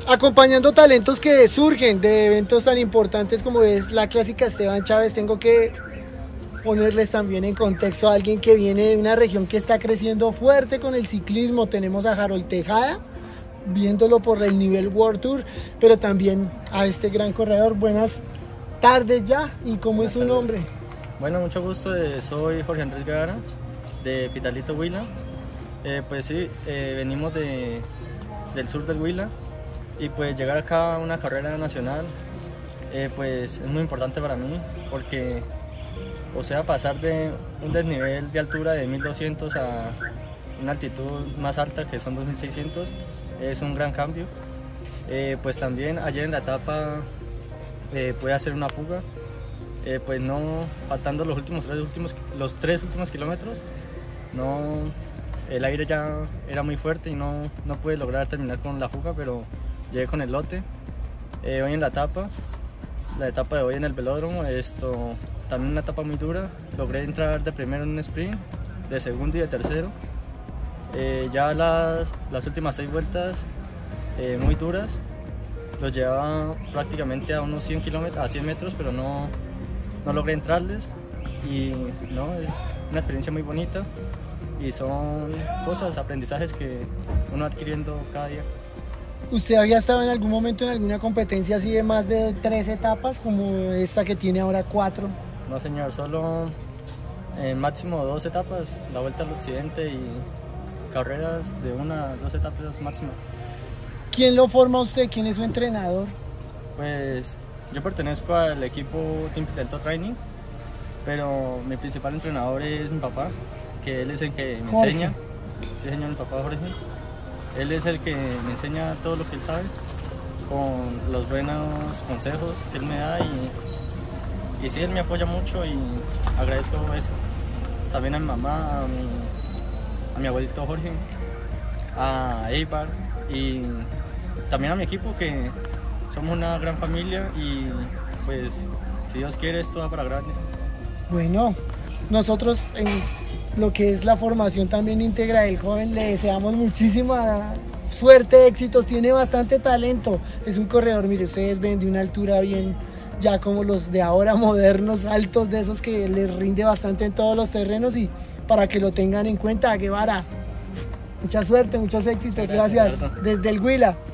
acompañando talentos que surgen de eventos tan importantes como es la Clásica Esteban Chávez. Tengo que ponerles también en contexto a alguien que viene de una región que está creciendo fuerte con el ciclismo. Tenemos a Harold Tejada, viéndolo por el nivel World Tour, pero también a este gran corredor. Buenas tardes ya, ¿y cómo es su nombre? Bueno, mucho gusto, soy Jorge Andrés Guevara, de Pitalito, Huila. Pues sí, venimos del sur del Huila, y pues llegar acá a una carrera nacional pues es muy importante para mí, porque o sea, pasar de un desnivel de altura de 1200 a una altitud más alta que son 2600 es un gran cambio. Pues también ayer en la etapa pude hacer una fuga, pues no, faltando los tres últimos kilómetros, no, el aire ya era muy fuerte y no pude lograr terminar con la fuga, pero llegué con el lote. Hoy en la etapa de hoy en el velódromo, también una etapa muy dura, logré entrar de primero en un sprint, de segundo y de tercero. Ya las últimas 6 vueltas muy duras, los llevaba prácticamente a unos 100 metros, pero no logré entrarles, y no, es una experiencia muy bonita y son cosas, aprendizajes que uno va adquiriendo cada día. ¿Usted había estado en algún momento en alguna competencia así de más de 3 etapas como esta que tiene ahora 4? No señor, solo máximo 2 etapas, la Vuelta al Occidente y carreras de 1 a 2 etapas máximo. ¿Quién lo forma a usted? ¿Quién es su entrenador? Pues yo pertenezco al equipo Team Delta Training, pero mi principal entrenador es mi papá, que él es el que me enseña. Sí señor, mi papá Jorge. Él es el que me enseña todo lo que él sabe, con los buenos consejos que él me da, y sí, él me apoya mucho y agradezco eso. También a mi mamá, a mi abuelito Jorge, a Eibar, y también a mi equipo, que somos una gran familia, y pues si Dios quiere esto va para grande. Bueno, nosotros en lo que es la formación también íntegra del joven le deseamos muchísima suerte, éxitos, tiene bastante talento, es un corredor, mire, ustedes ven, de una altura bien, ya como los de ahora, modernos, altos, de esos que les rinde bastante en todos los terrenos, y para que lo tengan en cuenta. Guevara, mucha suerte, muchos éxitos, gracias. Desde el Huila.